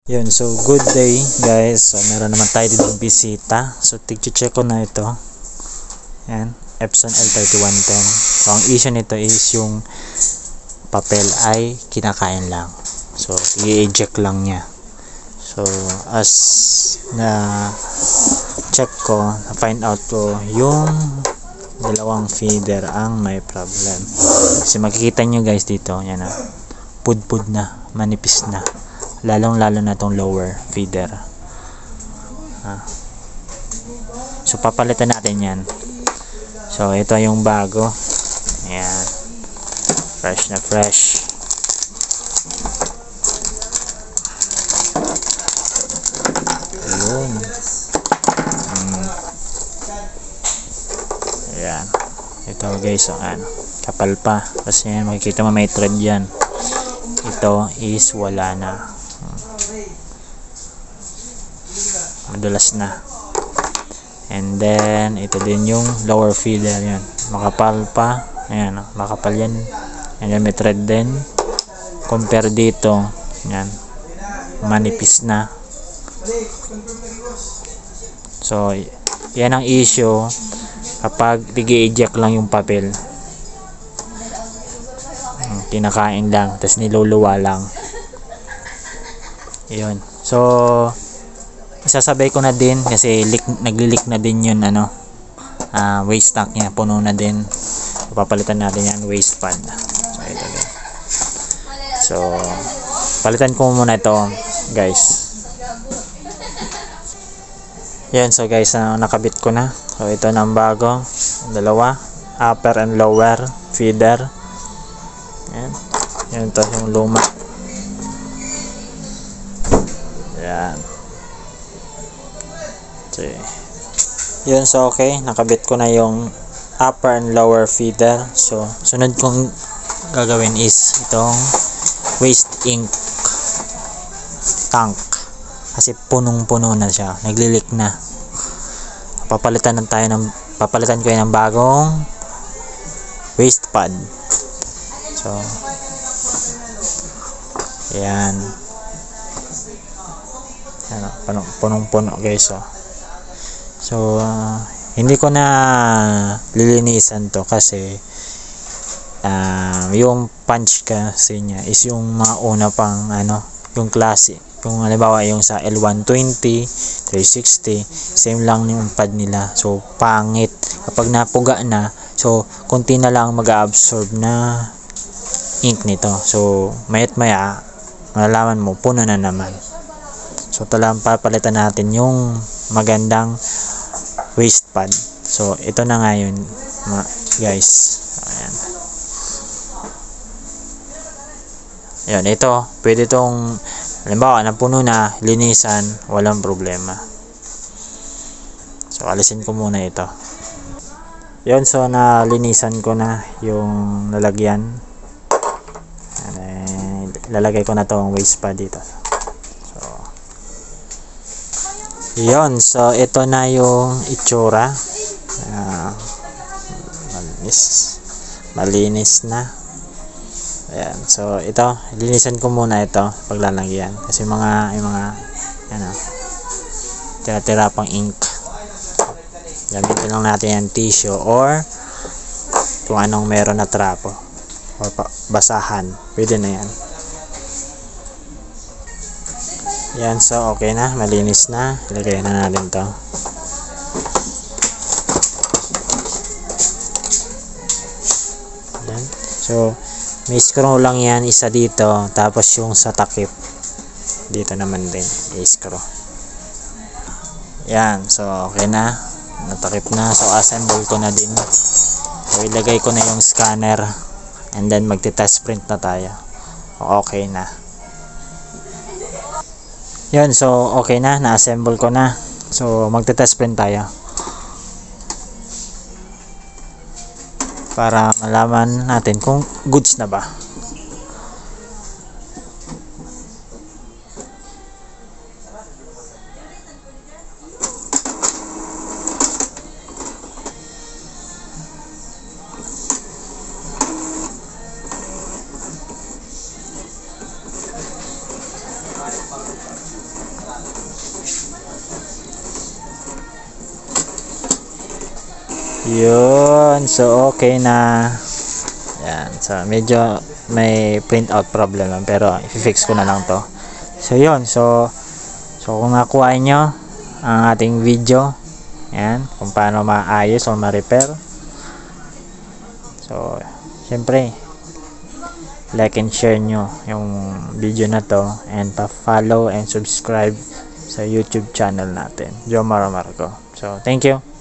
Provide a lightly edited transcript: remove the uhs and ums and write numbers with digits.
Yun, so good day guys. So meron naman tayo dito bisita. So tig-check ko na ito. Yan, Epson L3110. So ang issue nito is yung papel ay kinakain lang. So i-eject lang niya. So as na check ko, na find out ko yung dalawang feeder ang may problem. Kasi makikita nyo guys dito, yan na, pudpud na, manipis na. Lalo na tong lower feeder. So papalitan natin yan. So ito yung bago. Ayan, fresh na fresh. Ayun. Ayan, ito guys, kapal pa kasi yan, makikita mo may thread yan. Ito is wala na, madulas na. And then ito din yung lower feeder, yan makapal pa. Ayan, makapal yan. And then may thread din. Compare dito, yan manipis na. So yan ang issue kapag tig-eject lang yung papel, kinakain lang tapos niluluwa lang. Yun, so isasabay ko na din kasi nagli-leak na din yun, waste tank niya, puno na din. Papalitan natin yan, waste pad. So ito din. So palitan ko muna ito guys. Yan, so guys, nakabit ko na. So ito na ang bago, dalawa, upper and lower feeder. Yan, yan ito yung luma. Yan. So, yun, so okay, nakabit ko na yung upper and lower feeder. So sunod kong gagawin is itong waste ink tank kasi punong-puno na siya, nagli-leak na. Papalitan ko yan ng bagong waste pad. So yan, punong-puno guys. So hindi ko na lilinisan to kasi yung punch kasi niya is yung mga una pang yung klase. Kung halimbawa yung sa L120, 360, same lang yung pad nila. So pangit kapag napuga na. So konti na lang mag-absorb na ink nito. So mayat maya malalaman mo puno na naman. So talagang papalitan natin yung magandang waste pad. So ito na nga yun guys. Ayan. Ayan, ito pwede itong halimbawa napuno na, linisan, walang problema. So alisin ko muna ito. Yun, so nalinisan ko na yung lalagyan. Lalagay ko na tong waste pad dito. So yun, so ito na yung itsura. Malinis na. Ayan, so ito, linisan ko muna ito paglalagyan kasi yung mga tira-tira pang ink. Gamitin lang natin yung tissue or kung anong meron na trapo or basahan, pwede na yan. Yan, so okay na, malinis na. Ilagay na natin to. Yan. So may screw lang yan, isa dito, tapos yung sa takip dito naman din i-screw. Yan, so okay na, natakip na. So assemble ko na din. So ilagay ko na yung scanner and then magti-test print na tayo. Okay na. Yan, so okay na, na-assemble ko na. So magti-test print tayo para malaman natin kung goods na ba. Yun. So, okay na. Yan. So, medyo may print out problem lang. Pero, i-fix ko na lang to. So, yun. So kung nakuha nyo ang ating video, yan. Kung paano maayos o ma-repair. So, syempre, like and share nyo yung video na to. And pa-follow and subscribe sa YouTube channel natin. Jomar Marco. So, thank you.